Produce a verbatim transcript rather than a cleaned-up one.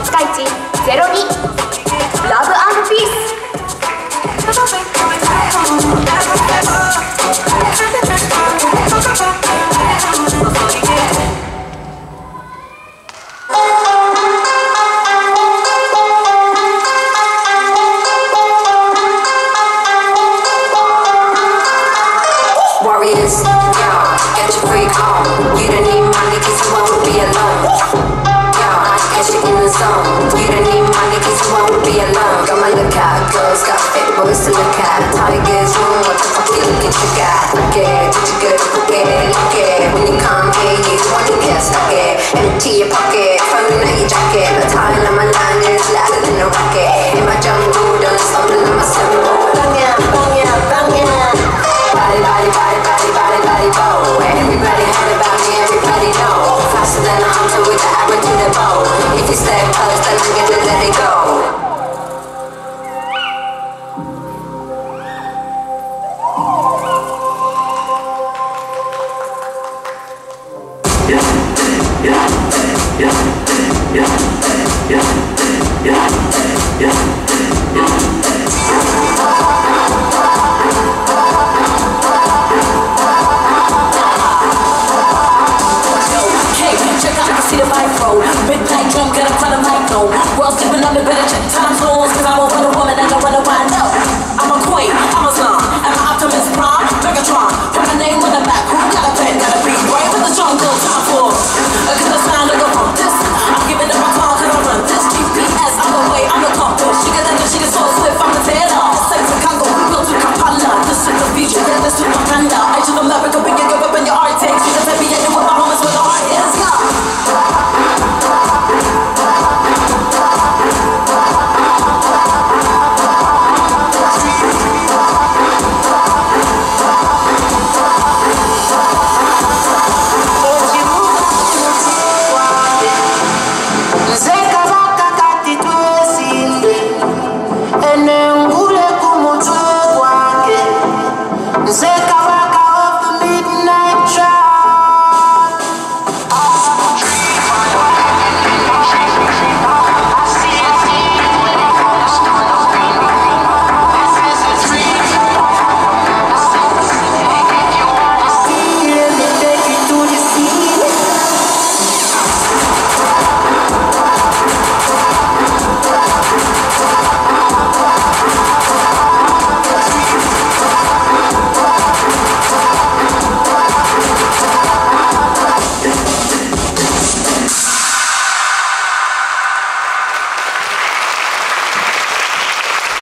ピカイチゼロにラブ&ピース。 Warriors, yo, get your freak on. You don't need money cause you won't be alone. Yo, get you in the zone. You don't need money cause you won't be alone. Got my lookout, girls got fit boys to look at. Tigers, room, what the fuck you looking you got? Look it, did you good, look it, look it. When you come here, you wanna get stuck it. Empty your pocket, phone out your jacket. The tile on my line is louder than a rocket. In my jungle, don't stumble on my symbol. Bang ya, bang ya, bang ya. Body, body, body, body, body, body, bow. Everybody heard about me, everybody know. Faster than a hunter with the arrow to the bow. If you stay close, then I'm gonna let it go. Big tight drum, get up on the mic, no. World sleeping on the better check time zones, cause I won't run a woman and I run a wild.